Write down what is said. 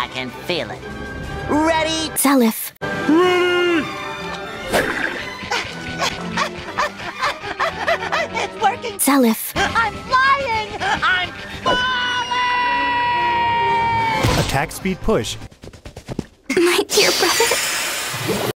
can feel it. Ready? Seliph. It's working! Seliph. I'm flying! I'm falling! Attack speed push. My dear brother.